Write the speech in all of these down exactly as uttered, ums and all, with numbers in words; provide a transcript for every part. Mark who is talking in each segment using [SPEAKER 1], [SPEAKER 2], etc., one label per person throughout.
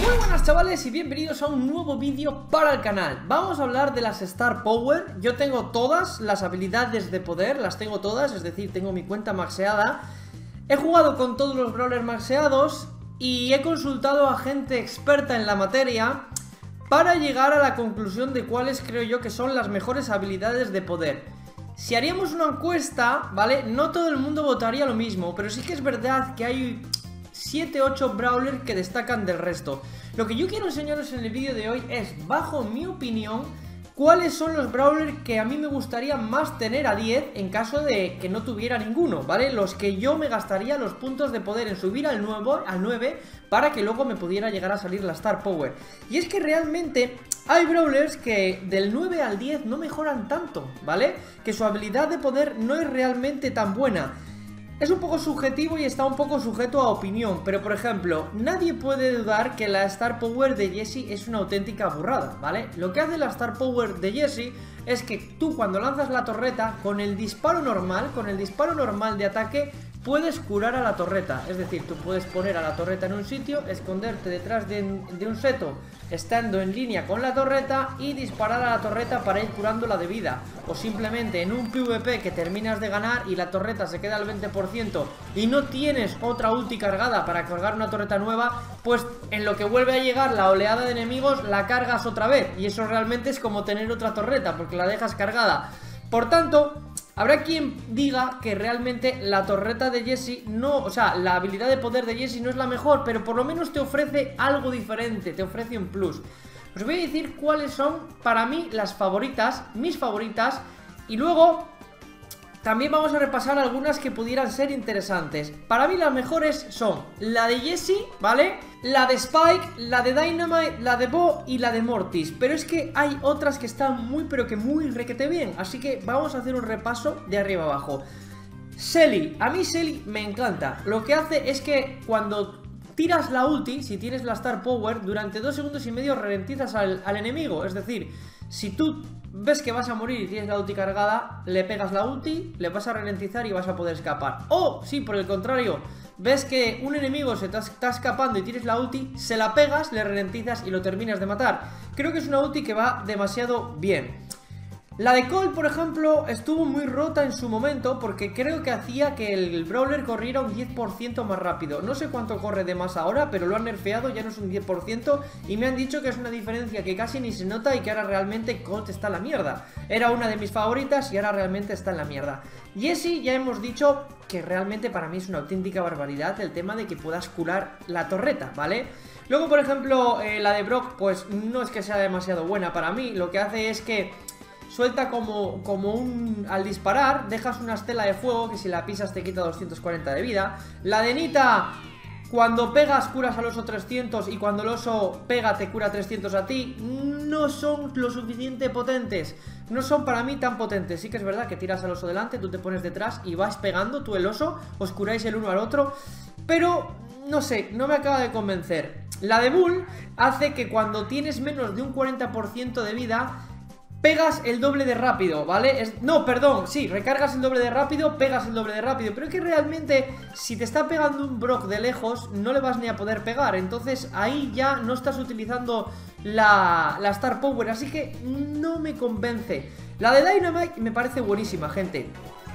[SPEAKER 1] Muy buenas chavales y bienvenidos a un nuevo vídeo para el canal. Vamos a hablar de las Star Power. Yo tengo todas las habilidades de poder, las tengo todas, es decir, tengo mi cuenta maxeada. He jugado con todos los brawlers maxeados y he consultado a gente experta en la materia para llegar a la conclusión de cuáles creo yo que son las mejores habilidades de poder. Si haríamos una encuesta, ¿vale? No todo el mundo votaría lo mismo, pero sí que es verdad que hay siete ocho brawlers que destacan del resto. Lo que yo quiero enseñaros en el vídeo de hoy es, bajo mi opinión, cuáles son los brawlers que a mí me gustaría más tener a diez en caso de que no tuviera ninguno, ¿vale? Los que yo me gastaría los puntos de poder en subir al, nuevo, al nueve para que luego me pudiera llegar a salir la Star Power. Y es que realmente hay brawlers que del nueve al diez no mejoran tanto, ¿vale? Que su habilidad de poder no es realmente tan buena. Es un poco subjetivo y está un poco sujeto a opinión, pero por ejemplo, nadie puede dudar que la Star Power de Jessie es una auténtica burrada, ¿vale? Lo que hace la Star Power de Jessie es que tú cuando lanzas la torreta, con el disparo normal, con el disparo normal de ataque, puedes curar a la torreta. Es decir, tú puedes poner a la torreta en un sitio, esconderte detrás de, de un seto, estando en línea con la torreta y disparar a la torreta para ir curándola de vida. O simplemente en un PvP que terminas de ganar y la torreta se queda al veinte por ciento y no tienes otra ulti cargada para cargar una torreta nueva, pues en lo que vuelve a llegar la oleada de enemigos la cargas otra vez. Y eso realmente es como tener otra torreta porque la dejas cargada. Por tanto, habrá quien diga que realmente la torreta de Jessie no, o sea, la habilidad de poder de Jessie no es la mejor, pero por lo menos te ofrece algo diferente, te ofrece un plus. Os voy a decir cuáles son para mí las favoritas, mis favoritas, y luego también vamos a repasar algunas que pudieran ser interesantes. Para mí las mejores son la de Jessie, ¿vale? La de Spike, la de Dynamite, la de Bo y la de Mortis. Pero es que hay otras que están muy pero que muy requete bien. Así que vamos a hacer un repaso de arriba abajo. Shelly, a mí Shelly me encanta. Lo que hace es que cuando tiras la ulti, si tienes la Star Power, durante dos segundos y medio ralentizas al, al enemigo. Es decir, si tú ves que vas a morir y tienes la ulti cargada, le pegas la ulti, le vas a ralentizar y vas a poder escapar. O si por el contrario ves que un enemigo se te está escapando y tienes la ulti, se la pegas, le ralentizas y lo terminas de matar. Creo que es una ulti que va demasiado bien. La de Colt, por ejemplo, estuvo muy rota en su momento porque creo que hacía que el brawler corriera un diez por ciento más rápido. No sé cuánto corre de más ahora, pero lo han nerfeado, ya no es un diez por ciento y me han dicho que es una diferencia que casi ni se nota y que ahora realmente Colt está en la mierda. Era una de mis favoritas y ahora realmente está en la mierda. Jessie, ya hemos dicho que realmente para mí es una auténtica barbaridad el tema de que puedas curar la torreta, ¿vale? Luego, por ejemplo, eh, la de Brock, pues no es que sea demasiado buena para mí. Lo que hace es que suelta como, como un... al disparar, dejas una estela de fuego que si la pisas te quita doscientos cuarenta de vida. La de Nita, cuando pegas curas al oso trescientos y cuando el oso pega te cura trescientos a ti. No son lo suficiente potentes. No son para mí tan potentes. Sí que es verdad que tiras al oso delante, tú te pones detrás y vas pegando, tú el oso, os curáis el uno al otro. Pero, no sé, no me acaba de convencer. La de Bull hace que cuando tienes menos de un cuarenta por ciento de vida pegas el doble de rápido, ¿vale? Es, no, perdón, sí, recargas el doble de rápido, pegas el doble de rápido. Pero es que realmente, si te está pegando un Brock de lejos, no le vas ni a poder pegar. Entonces ahí ya no estás utilizando la, la Star Power, así que no me convence. La de Dynamite me parece buenísima, gente.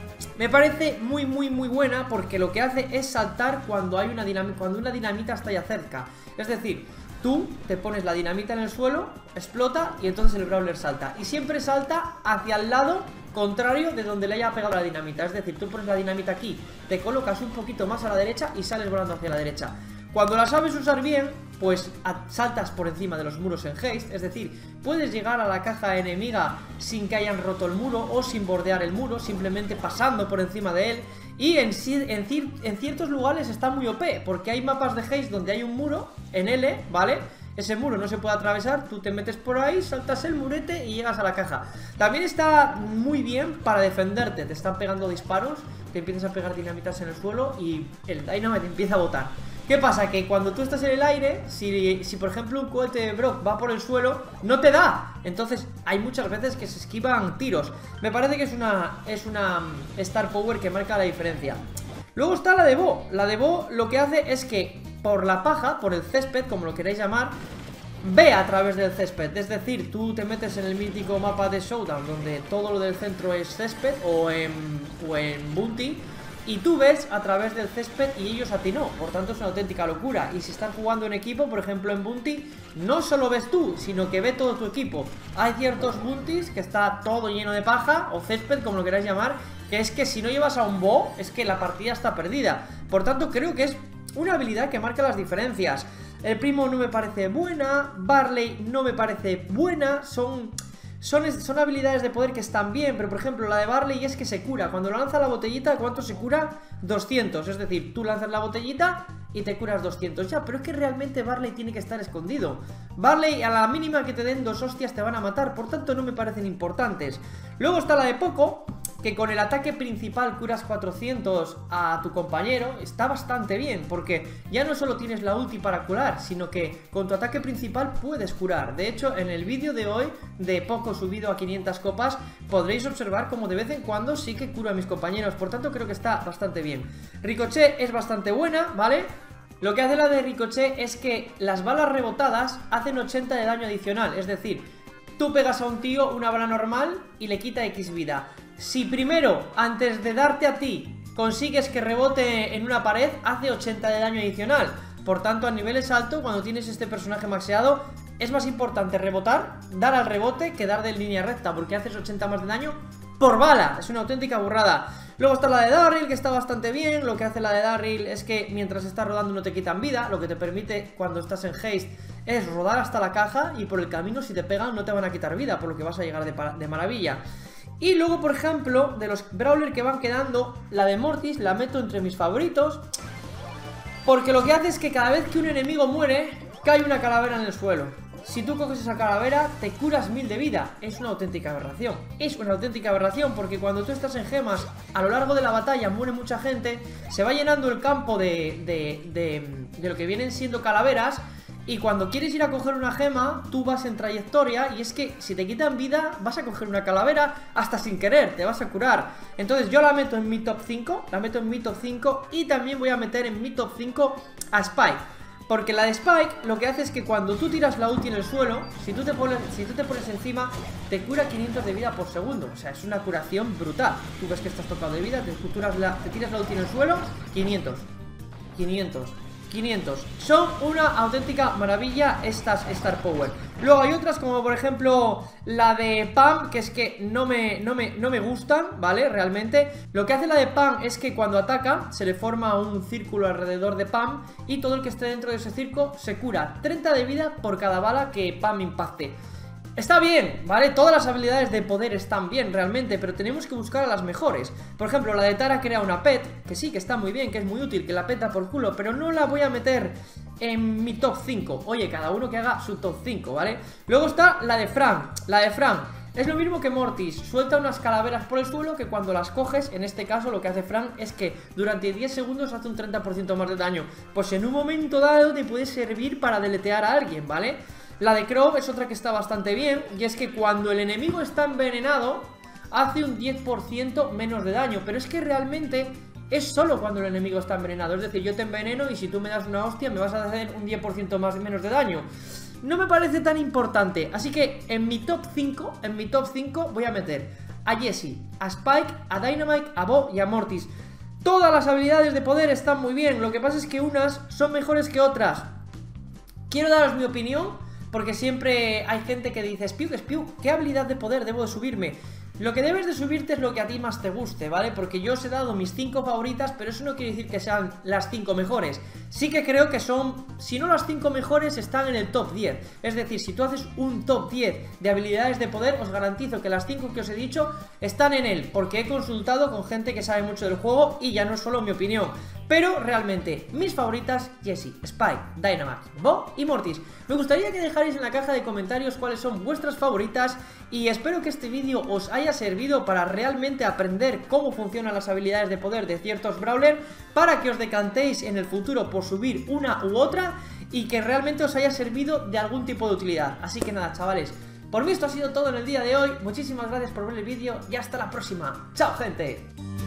[SPEAKER 1] Me parece muy muy muy buena porque lo que hace es saltar cuando hay una dinamita, cuando una dinamita está ya cerca. Es decir, tú te pones la dinamita en el suelo, explota y entonces el brawler salta. Y siempre salta hacia el lado contrario de donde le haya pegado la dinamita. Es decir, tú pones la dinamita aquí, te colocas un poquito más a la derecha y sales volando hacia la derecha. Cuando la sabes usar bien, pues saltas por encima de los muros en haste. Es decir, puedes llegar a la caja enemiga sin que hayan roto el muro o sin bordear el muro, simplemente pasando por encima de él. Y en, en, en ciertos lugares está muy O P, porque hay mapas de haste donde hay un muro en L, ¿vale? Ese muro no se puede atravesar, tú te metes por ahí, saltas el murete y llegas a la caja. También está muy bien para defenderte, te están pegando disparos, te empiezas a pegar dinamitas en el suelo y el Dynamite empieza a botar. ¿Qué pasa? Que cuando tú estás en el aire, si, si por ejemplo un cohete de Brock va por el suelo, no te da. Entonces hay muchas veces que se esquivan tiros. Me parece que es una, es una Star Power que marca la diferencia. Luego está la de Bo. La de Bo lo que hace es que por la paja, por el césped, como lo queráis llamar, ve a través del césped. Es decir, tú te metes en el mítico mapa de Showdown, donde todo lo del centro es césped, o en, o en Bounty, y tú ves a través del césped y ellos a ti no. Por tanto es una auténtica locura. Y si están jugando en equipo, por ejemplo en Bounty, no solo ves tú, sino que ve todo tu equipo. Hay ciertos Bounties que está todo lleno de paja, o césped, como lo queráis llamar, que es que si no llevas a un Bo, es que la partida está perdida. Por tanto creo que es una habilidad que marca las diferencias. El primo no me parece buena, Barley no me parece buena, son... Son, son habilidades de poder que están bien, pero por ejemplo la de Barley es que se cura. Cuando lanza la botellita, ¿cuánto se cura? doscientos, es decir, tú lanzas la botellita y te curas doscientos. Ya, pero es que realmente Barley tiene que estar escondido. Barley a la mínima que te den dos hostias te van a matar, por tanto no me parecen importantes. Luego está la de Poco, que con el ataque principal curas cuatrocientos a tu compañero. Está bastante bien, porque ya no solo tienes la ulti para curar, sino que con tu ataque principal puedes curar. De hecho, en el vídeo de hoy de Poco subido a quinientas copas, podréis observar como de vez en cuando sí que curo a mis compañeros. Por tanto creo que está bastante bien. Ricochet es bastante buena, ¿vale? Lo que hace la de Ricochet es que las balas rebotadas hacen ochenta de daño adicional. Es decir, tú pegas a un tío una bala normal y le quita X vida. Si primero, antes de darte a ti, consigues que rebote en una pared, hace ochenta de daño adicional. Por tanto, a niveles altos, cuando tienes este personaje maxeado, es más importante rebotar, dar al rebote, que dar de línea recta, porque haces ochenta más de daño por bala. Es una auténtica burrada. Luego está la de Darryl, que está bastante bien. Lo que hace la de Darryl es que mientras estás rodando no te quitan vida. Lo que te permite cuando estás en haste es rodar hasta la caja, y por el camino si te pegan no te van a quitar vida, por lo que vas a llegar de, de maravilla. Y luego, por ejemplo, de los Brawler que van quedando, la de Mortis la meto entre mis favoritos, porque lo que hace es que cada vez que un enemigo muere, cae una calavera en el suelo. Si tú coges esa calavera, te curas mil de vida. Es una auténtica aberración. Es una auténtica aberración, porque cuando tú estás en gemas, a lo largo de la batalla muere mucha gente, se va llenando el campo de, de, de, de lo que vienen siendo calaveras. Y cuando quieres ir a coger una gema, tú vas en trayectoria, y es que si te quitan vida, vas a coger una calavera hasta sin querer, te vas a curar. Entonces yo la meto en mi top cinco, la meto en mi top cinco, y también voy a meter en mi top cinco a Spike. Porque la de Spike lo que hace es que cuando tú tiras la ulti en el suelo, si tú te pones, si tú te pones encima, te cura quinientos de vida por segundo. O sea, es una curación brutal. Tú ves que estás tocado de vida, te, tiras la, te tiras la ulti en el suelo, quinientos, quinientos, quinientos. Son una auténtica maravilla estas Star Power. Luego hay otras como por ejemplo la de Pam, que es que no me, no me, no me gustan, ¿vale? Realmente lo que hace la de Pam es que cuando ataca se le forma un círculo alrededor de Pam, y todo el que esté dentro de ese círculo se cura treinta de vida por cada bala que Pam impacte. Está bien, ¿vale? Todas las habilidades de poder están bien realmente, pero tenemos que buscar a las mejores. Por ejemplo, la de Tara crea una pet, que sí, que está muy bien, que es muy útil, que la peta por culo, pero no la voy a meter en mi top cinco. Oye, cada uno que haga su top cinco, ¿vale? Luego está la de Fran. La de Fran es lo mismo que Mortis, suelta unas calaveras por el suelo que cuando las coges, en este caso lo que hace Fran es que durante diez segundos hace un treinta por ciento más de daño. Pues en un momento dado te puede servir para deletear a alguien, ¿vale? La de Crow es otra que está bastante bien, y es que cuando el enemigo está envenenado, hace un diez por ciento menos de daño. Pero es que realmente es solo cuando el enemigo está envenenado. Es decir, yo te enveneno y si tú me das una hostia me vas a hacer un diez por ciento más menos de daño. No me parece tan importante, así que en mi top cinco, en mi top cinco voy a meter a Jessie, a Spike, a Dynamite, a Bo y a Mortis. Todas las habilidades de poder están muy bien, lo que pasa es que unas son mejores que otras. Quiero daros mi opinión, porque siempre hay gente que dice, Spiu, Spiu, ¿qué habilidad de poder debo de subirme? Lo que debes de subirte es lo que a ti más te guste, ¿vale? Porque yo os he dado mis cinco favoritas, pero eso no quiere decir que sean las cinco mejores. Sí que creo que son, si no las cinco mejores, están en el top diez. Es decir, si tú haces un top diez de habilidades de poder, os garantizo que las cinco que os he dicho están en él, porque he consultado con gente que sabe mucho del juego y ya no es solo mi opinión. Pero realmente, mis favoritas, Jessie, Spike, Dynamite, Bo y Mortis. Me gustaría que dejarais en la caja de comentarios cuáles son vuestras favoritas, y espero que este vídeo os haya servido para realmente aprender cómo funcionan las habilidades de poder de ciertos brawlers, para que os decantéis en el futuro por subir una u otra, y que realmente os haya servido de algún tipo de utilidad. Así que nada, chavales, por mí esto ha sido todo en el día de hoy. Muchísimas gracias por ver el vídeo y hasta la próxima. ¡Chao, gente!